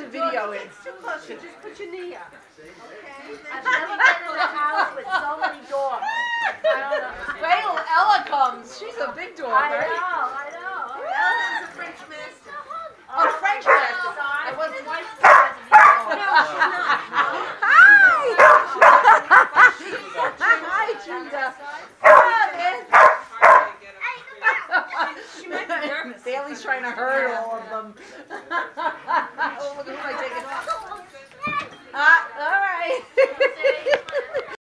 video in. Too close. Just put your knee up. Okay. I've never been in a house with so many dogs. I don't know. Wait till Ella comes. She's a big dog, right? I know. Ella's a French master. Oh, French master. I wasn't. Twice the size of you. No, she's not. Hi! Hi, Judah. Hi, man. She might be nervous. Sally's trying to herd all of them. Oh, look at who am I taking off?